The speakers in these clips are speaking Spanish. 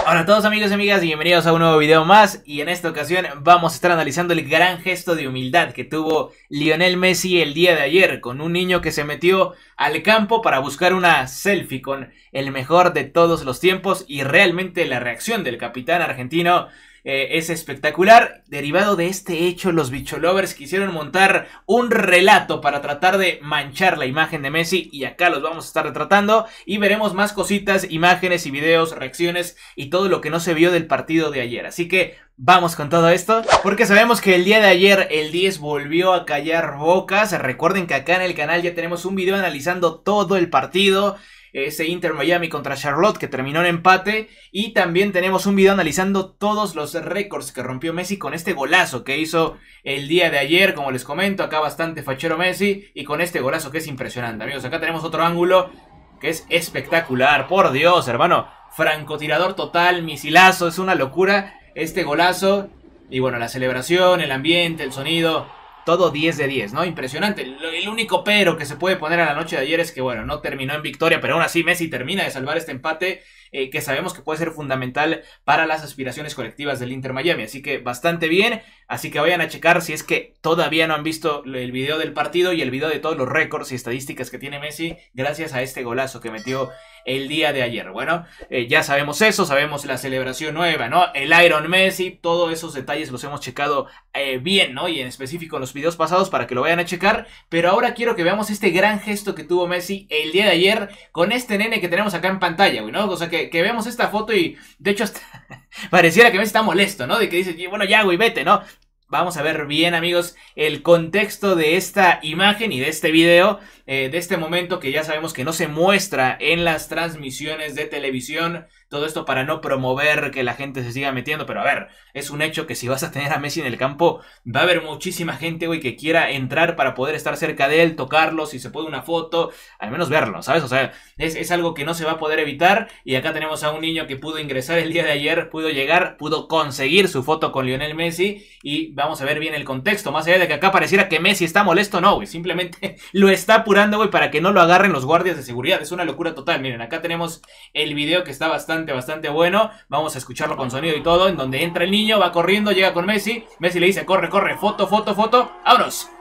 Hola a todos amigos y amigas y bienvenidos a un nuevo video más. Y en esta ocasión vamos a estar analizando el gran gesto de humildad que tuvo Lionel Messi el día de ayer, con un niño que se metió al campo para buscar una selfie con el mejor de todos los tiempos. Y realmente la reacción del capitán argentino es espectacular. Derivado de este hecho, los bicholovers quisieron montar un relato para tratar de manchar la imagen de Messi, y acá los vamos a estar retratando y veremos más cositas, imágenes y videos, reacciones y todo lo que no se vio del partido de ayer. Así que vamos con todo esto, porque sabemos que el día de ayer el 10 volvió a callar bocas. Recuerden que acá en el canal ya tenemos un video analizando todo el partido, ese Inter Miami contra Charlotte que terminó en empate, y también tenemos un video analizando todos los récords que rompió Messi con este golazo que hizo el día de ayer. Como les comento, acá bastante fachero Messi, y con este golazo que es impresionante, amigos. Acá tenemos otro ángulo que es espectacular, por Dios, hermano, francotirador total, misilazo, es una locura este golazo. Y bueno, la celebración, el ambiente, el sonido, todo 10 de 10, ¿no? Impresionante. El único pero que se puede poner a la noche de ayer es que, bueno, no terminó en victoria, pero aún así Messi termina de salvar este empate, que sabemos que puede ser fundamental para las aspiraciones colectivas del Inter Miami. Así que bastante bien. Así que vayan a checar si es que todavía no han visto el video del partido y el video de todos los récords y estadísticas que tiene Messi gracias a este golazo que metió el día de ayer. Bueno, ya sabemos eso, sabemos la celebración nueva, ¿no? El Iron Messi, todos esos detalles los hemos checado bien, ¿no? Y en específico en los videos pasados para que lo vayan a checar. Pero ahora quiero que veamos este gran gesto que tuvo Messi el día de ayer con este nene que tenemos acá en pantalla, güey, ¿no? O sea, que vemos esta foto y de hecho hasta pareciera que Messi está molesto, ¿no? De que dice, bueno, ya, güey, vete, ¿no? Vamos a ver bien, amigos, el contexto de esta imagen y de este video, de este momento que ya sabemos que no se muestra en las transmisiones de televisión. Todo esto para no promover que la gente se siga metiendo. Pero a ver, es un hecho que si vas a tener a Messi en el campo, va a haber muchísima gente, güey, que quiera entrar para poder estar cerca de él, tocarlo, si se puede una foto, al menos verlo, ¿sabes? O sea, es algo que no se va a poder evitar. Y acá tenemos a un niño que pudo ingresar el día de ayer, pudo llegar, pudo conseguir su foto con Lionel Messi. Y vamos a ver bien el contexto, más allá de que acá pareciera que Messi está molesto, no, güey, simplemente lo está apurando, güey, para que no lo agarren los guardias de seguridad. Es una locura total. Miren, acá tenemos el video que está bastante bueno. Vamos a escucharlo con sonido y todo, en donde entra el niño, va corriendo, llega con Messi. Messi le dice, corre, corre, foto, foto, foto, ¡vámonos!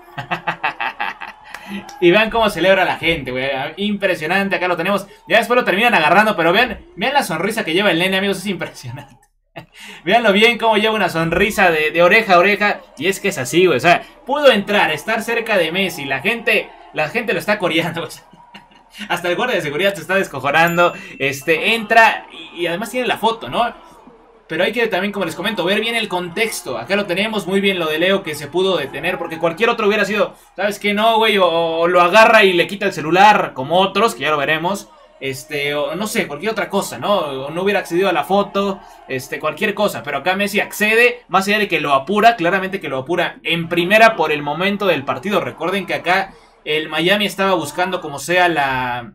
Y vean cómo celebra la gente, güey. Impresionante, acá lo tenemos. Ya después lo terminan agarrando, pero vean la sonrisa que lleva el nene, amigos, es impresionante. Veanlo bien, cómo lleva una sonrisa de oreja a oreja. Y es que es así, güey. O sea, pudo entrar, estar cerca de Messi. La gente lo está coreando, güey. Hasta el guardia de seguridad se está descojonando. Entra y además tiene la foto, ¿no? Pero hay que también, como les comento, ver bien el contexto. Acá lo tenemos muy bien, lo de Leo, que se pudo detener, porque cualquier otro hubiera sido, ¿sabes qué? No, güey, o lo agarra y le quita el celular, como otros, que ya lo veremos. O no sé, cualquier otra cosa, ¿no? O no hubiera accedido a la foto, cualquier cosa. Pero acá Messi accede, más allá de que lo apura, claramente que lo apura en primera por el momento del partido. Recuerden que acá el Miami estaba buscando como sea la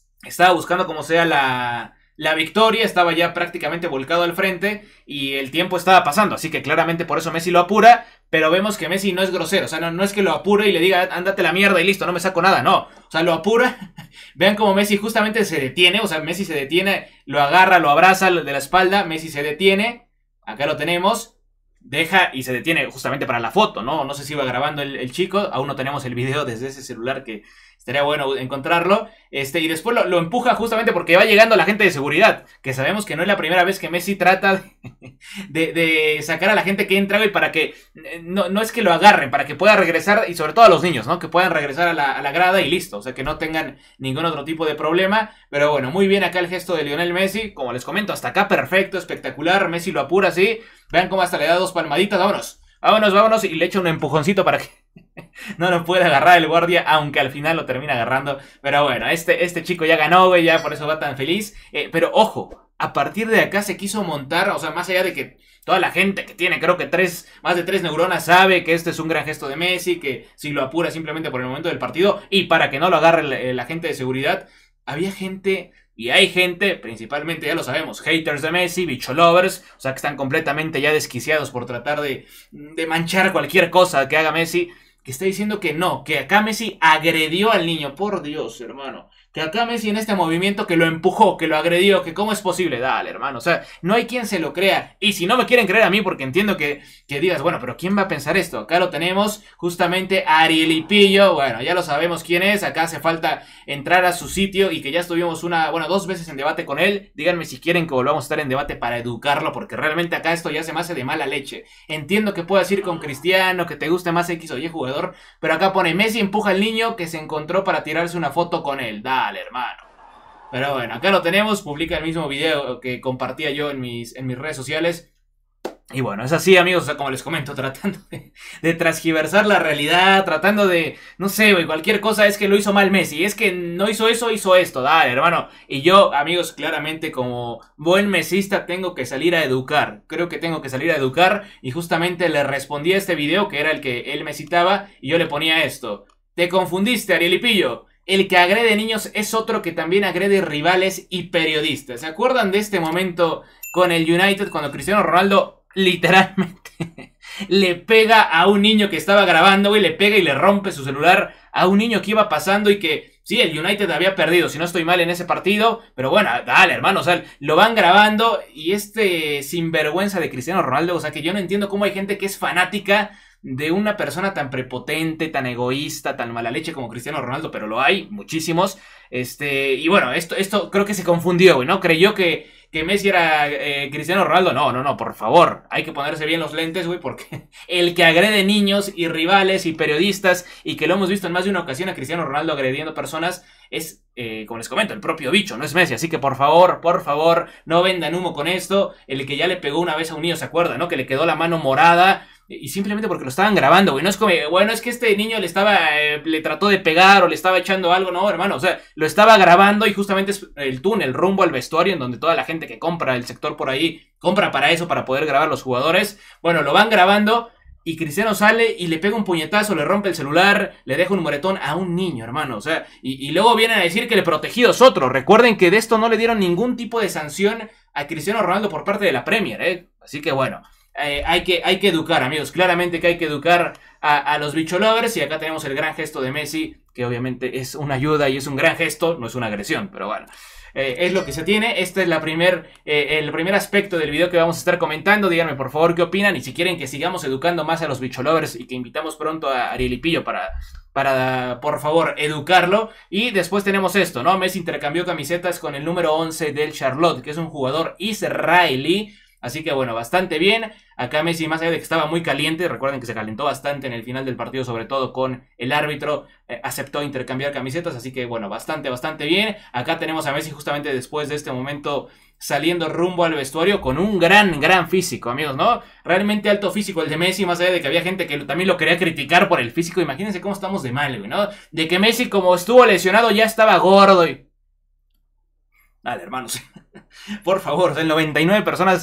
victoria, estaba ya prácticamente volcado al frente y el tiempo estaba pasando, así que claramente por eso Messi lo apura. Pero vemos que Messi no es grosero, o sea, no es que lo apure y le diga, ándate la mierda y listo, no me saco nada, no. O sea, lo apura. Vean cómo Messi justamente se detiene, o sea, Messi se detiene, lo agarra, lo abraza de la espalda, Messi se detiene, acá lo tenemos. Deja y se detiene justamente para la foto, ¿no? No sé si iba grabando el chico, aún no tenemos el video desde ese celular, que estaría bueno encontrarlo. Y después lo empuja justamente porque va llegando la gente de seguridad, que sabemos que no es la primera vez que Messi trata de sacar a la gente que entra, y para que no es que lo agarren, para que pueda regresar, y sobre todo a los niños, ¿no? Que puedan regresar a la grada y listo, o sea, que no tengan ningún otro tipo de problema. Pero bueno, muy bien acá el gesto de Lionel Messi, como les comento, hasta acá perfecto, espectacular. Messi lo apura así, vean cómo hasta le da dos palmaditas, vámonos, vámonos, vámonos, y le echa un empujoncito para que no nos puede agarrar el guardia, aunque al final lo termina agarrando. Pero bueno, este chico ya ganó, güey, ya por eso va tan feliz. Pero ojo, a partir de acá se quiso montar, o sea, más allá de que toda la gente que tiene, creo que más de 3 neuronas sabe que este es un gran gesto de Messi, que si lo apura simplemente por el momento del partido y para que no lo agarre la gente de seguridad, había gente. Y hay gente, principalmente, ya lo sabemos, haters de Messi, bicholovers, o sea, que están completamente ya desquiciados por tratar de manchar cualquier cosa que haga Messi, que está diciendo que no, que acá Messi agredió al niño. Por Dios, hermano. que acá Messi en este movimiento que lo empujó, que lo agredió, que cómo es posible. Dale, hermano, o sea, no hay quien se lo crea. Y si no me quieren creer a mí, porque entiendo que digas, bueno, pero ¿quién va a pensar esto? Acá lo tenemos justamente Arielipillo, bueno, ya lo sabemos quién es, acá hace falta entrar a su sitio y que ya estuvimos dos veces en debate con él. Díganme si quieren que volvamos a estar en debate para educarlo, porque realmente acá esto ya se me hace de mala leche. Entiendo que puedas ir con Cristiano, que te guste más X o Y jugador, pero acá pone Messi empuja al niño que se encontró para tirarse una foto con él. Dale, hermano. Pero bueno, acá lo tenemos, publica el mismo video que compartía yo en mis redes sociales. Y bueno, es así, amigos, o sea, como les comento, tratando de transgiversar la realidad, tratando de, no sé, güey, cualquier cosa. Es que lo hizo mal Messi, es que no hizo eso, hizo esto, dale, hermano. Y yo, amigos, claramente como buen mesista tengo que salir a educar, creo que tengo que salir a educar. Y justamente le respondí a este video, que era el que él me citaba, y yo le ponía esto: te confundiste, Arielipillo. El que agrede niños es otro que también agrede rivales y periodistas. ¿Se acuerdan de este momento con el United cuando Cristiano Ronaldo literalmente le pega a un niño que estaba grabando, güey? Le pega y le rompe su celular a un niño que iba pasando y que, sí, el United había perdido, si no estoy mal en ese partido, pero bueno, dale, hermano, o sea, lo van grabando y este sinvergüenza de Cristiano Ronaldo, o sea, que yo no entiendo cómo hay gente que es fanática de una persona tan prepotente, tan egoísta, tan mala leche como Cristiano Ronaldo, pero lo hay, muchísimos. Y bueno, esto creo que se confundió, güey, ¿no? Creyó que Messi era Cristiano Ronaldo. No, por favor, hay que ponerse bien los lentes, güey, porque el que agrede niños y rivales y periodistas, y que lo hemos visto en más de una ocasión a Cristiano Ronaldo agrediendo personas, es, como les comento, el propio bicho, no es Messi. Así que por favor, no vendan humo con esto. El que ya le pegó una vez a un niño, ¿se acuerda, no? Que le quedó la mano morada. Y simplemente porque lo estaban grabando, güey. No es como, bueno, es que este niño le trató de pegar o le estaba echando algo. No, hermano, o sea, lo estaba grabando y justamente es el túnel rumbo al vestuario, en donde toda la gente que compra el sector por ahí compra para eso, para poder grabar los jugadores. Bueno, lo van grabando y Cristiano sale y le pega un puñetazo, le rompe el celular, le deja un moretón a un niño, hermano. O sea, y luego vienen a decir que el protegido es otro. Recuerden que de esto no le dieron ningún tipo de sanción a Cristiano Ronaldo por parte de la Premier, ¿eh? Así que bueno. Hay que educar, amigos. Claramente que hay que educar a los bicholovers. Y acá tenemos el gran gesto de Messi, que obviamente es una ayuda y es un gran gesto, no es una agresión, pero bueno. Es lo que se tiene. Este es el primer aspecto del video que vamos a estar comentando. Díganme por favor qué opinan y si quieren que sigamos educando más a los bicholovers y que invitamos pronto a Arielipillo para por favor educarlo. Y después tenemos esto, ¿no? Messi intercambió camisetas con el número 11 del Charlotte, que es un jugador israelí. Así que bueno, bastante bien. Acá Messi, más allá de que estaba muy caliente, recuerden que se calentó bastante en el final del partido, sobre todo con el árbitro, aceptó intercambiar camisetas, así que bueno, bastante bien. Acá tenemos a Messi justamente después de este momento saliendo rumbo al vestuario con un gran físico, amigos, ¿no? Realmente alto físico el de Messi, más allá de que había gente que también lo quería criticar por el físico. Imagínense cómo estamos de mal, güey, ¿no? De que Messi, como estuvo lesionado, ya estaba gordo y... Dale, hermanos. Por favor, o sea, el 99%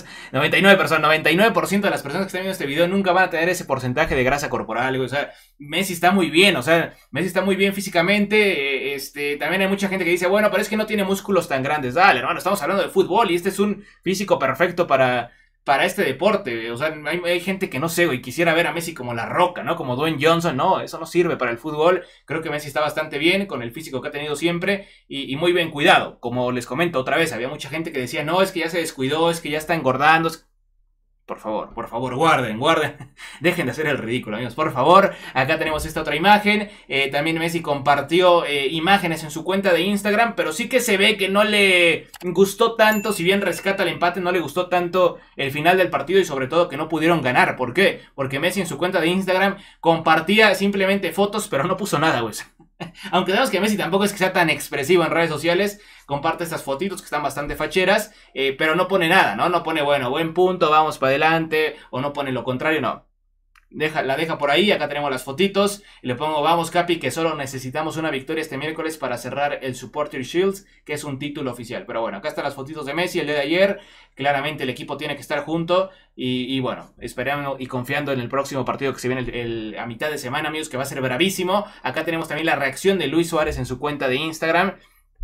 de las personas que están viendo este video nunca van a tener ese porcentaje de grasa corporal, güey. O sea, Messi está muy bien, Messi está muy bien físicamente. También hay mucha gente que dice, bueno, pero es que no tiene músculos tan grandes. Dale, hermano, estamos hablando de fútbol y este es un físico perfecto para este deporte. O sea, hay gente que no sé, güey, quisiera ver a Messi como La Roca, ¿no? Como Dwayne Johnson. No, eso no sirve para el fútbol. Creo que Messi está bastante bien con el físico que ha tenido siempre y muy bien cuidado. Como les comento otra vez, había mucha gente que decía, no, es que ya se descuidó, es que ya está engordando. Por favor, guarden. Dejen de hacer el ridículo, amigos, por favor. Acá tenemos esta otra imagen. También Messi compartió imágenes en su cuenta de Instagram, pero sí que se ve que no le gustó tanto. Si bien rescata el empate, no le gustó tanto el final del partido y sobre todo que no pudieron ganar. ¿Por qué? Porque Messi en su cuenta de Instagram compartía simplemente fotos, pero no puso nada, güey. Aunque sabemos que Messi tampoco es que sea tan expresivo en redes sociales, comparte estas fotitos que están bastante facheras, pero no pone nada, ¿no? No pone, bueno, buen punto, vamos para adelante, o no pone lo contrario, no. La deja por ahí. Acá tenemos las fotitos y le pongo, vamos Capi, que solo necesitamos una victoria este miércoles para cerrar el Supporter Shields, que es un título oficial. Pero bueno, acá están las fotitos de Messi el día de ayer. Claramente el equipo tiene que estar junto y bueno, esperando y confiando en el próximo partido que se viene a mitad de semana, amigos, que va a ser bravísimo. Acá tenemos también la reacción de Luis Suárez en su cuenta de Instagram.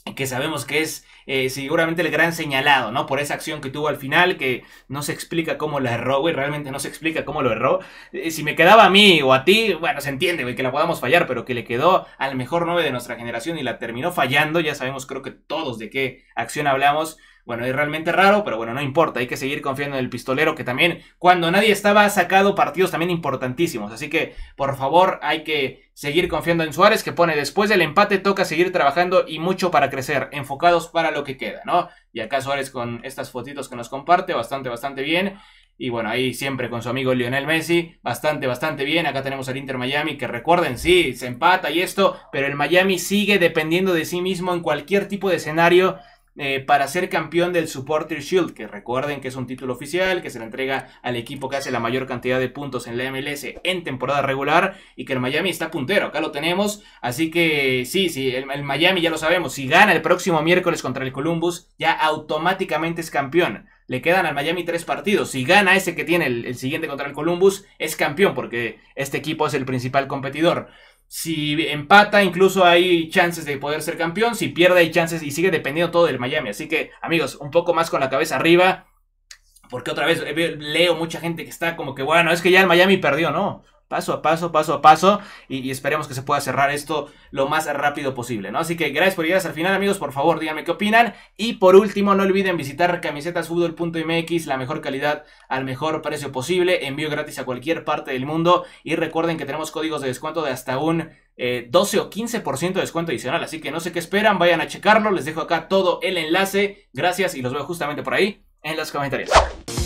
que sabemos que es seguramente el gran señalado, ¿no? Por esa acción que tuvo al final, que no se explica cómo la erró, güey, realmente no se explica cómo lo erró. Si me quedaba a mí o a ti, bueno, se entiende, güey, que la podamos fallar, pero que le quedó al mejor 9 de nuestra generación y la terminó fallando, ya sabemos creo que todos de qué acción hablamos. Bueno, es realmente raro, pero bueno, no importa, hay que seguir confiando en el pistolero, que también cuando nadie estaba ha sacado partidos también importantísimos, así que por favor hay que seguir confiando en Suárez, que pone después del empate toca seguir trabajando y mucho para crecer, enfocados para lo que queda, ¿no? Y acá Suárez con estas fotitos que nos comparte, bastante bien. Y bueno, ahí siempre con su amigo Lionel Messi, bastante bien. Acá tenemos al Inter Miami, que recuerden, sí, se empata y esto, pero el Miami sigue dependiendo de sí mismo en cualquier tipo de escenario para ser campeón del Supporter Shield, que recuerden que es un título oficial, que se le entrega al equipo que hace la mayor cantidad de puntos en la MLS en temporada regular, y que el Miami está puntero, acá lo tenemos, así que sí, el Miami ya lo sabemos, si gana el próximo miércoles contra el Columbus, ya automáticamente es campeón. Le quedan al Miami 3 partidos. Si gana ese que tiene el siguiente contra el Columbus, es campeón, porque este equipo es el principal competidor. Si empata, incluso hay chances de poder ser campeón. Si pierde, hay chances, y sigue dependiendo todo del Miami. Así que, amigos, un poco más con la cabeza arriba, porque otra vez leo mucha gente que está como que, bueno, es que ya el Miami perdió, ¿no? Paso a paso, y esperemos que se pueda cerrar esto lo más rápido posible, ¿no? Así que gracias por llegar hasta el final, amigos. Por favor, díganme qué opinan. Y por último, no olviden visitar camisetasfutbol.mx, la mejor calidad al mejor precio posible. Envío gratis a cualquier parte del mundo. Y recuerden que tenemos códigos de descuento de hasta un 12 o 15% de descuento adicional. Así que no sé qué esperan, vayan a checarlo. Les dejo acá todo el enlace. Gracias y los veo justamente por ahí en los comentarios.